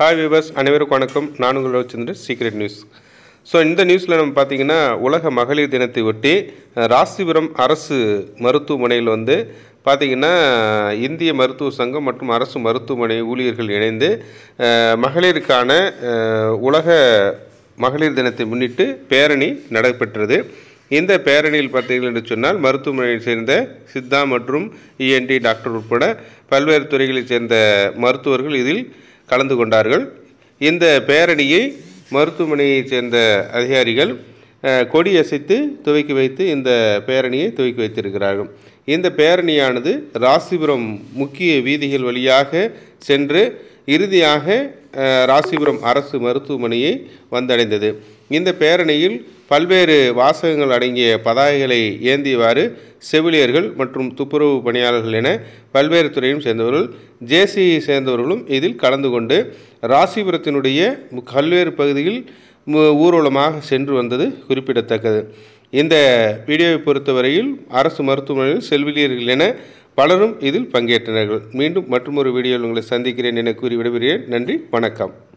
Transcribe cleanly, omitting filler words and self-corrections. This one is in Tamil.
ஹாய் வியூவர்ஸ், அனைவருக்கும் வணக்கம். நான் உங்கள் ரோச்சந்திரன், சீக்ரெட் நியூஸ். இந்த நியூஸில் நம்ம பார்த்தீங்கன்னா, உலக மகளிர் தினத்தை ஒட்டி ராசிபுரம் அரசு மருத்துவமனையில் பார்த்தீங்கன்னா, இந்திய மருத்துவ சங்கம் மற்றும் அரசு மருத்துவமனை ஊழியர்கள் இணைந்து மகளிருக்கான உலக மகளிர் தினத்தை முன்னிட்டு பேரணி நடைபெற்றது. இந்த பேரணியில் பார்த்தீர்கள் என்று சொன்னால், மருத்துவமனையை சேர்ந்த சித்தா மற்றும் இஎன்டி டாக்டர் உட்பட பல்வேறு துறைகளைச் சேர்ந்த மருத்துவர்கள் இதில் கலந்து கொண்டார்கள். இந்த பேரணியை மருத்துவமனையைச் சேர்ந்த அதிகாரிகள் கொடியசைத்து துவக்கி வைத்து இந்த பேரணியை துவக்கி வைத்திருக்கிறார்கள். இந்த பேரணியானது ராசிபுரம் முக்கிய வீதிகள் வழியாக சென்று இறுதியாக ராசிபுரம் அரசு மருத்துவமனையை வந்தடைந்தது. இந்த பேரணியில் பல்வேறு வாசகங்கள் அடங்கிய பதாகைகளை ஏந்தியவாறு செவிலியர்கள் மற்றும் துப்புரவு பணியாளர்கள் என பல்வேறு துறையும் சேர்ந்தவர்கள், ஜேசியை சேர்ந்தவர்களும் இதில் கலந்து கொண்டு ராசிபுரத்தினுடைய பல்வேறு பகுதியில் ஊர்வலமாக சென்று வந்தது குறிப்பிடத்தக்கது. இந்த வீடியோவை பொறுத்தவரையில் அரசு மருத்துவமனையில் செவிலியர்கள் என பலரும் இதில் பங்கேற்றனர். மீண்டும் மற்றொரு வீடியோவில் உங்களை சந்திக்கிறேன் என கூறி விடைபெறுகிறேன். நன்றி, வணக்கம்.